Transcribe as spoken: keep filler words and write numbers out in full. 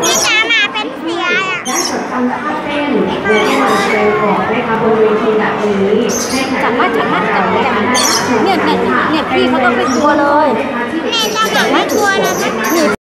พี่จ๋ามาเป็นเสียอ่ะได้จดจำท่าเต้นโดยที่เราแสดงออกนะคะบนเวทีแบบนี้จับมาจับมาจับมาเนี่ยเนี่ยเนี่ยพี่เขาต้องไปกลัวเลยแม่ต้องไม่กลัวนะ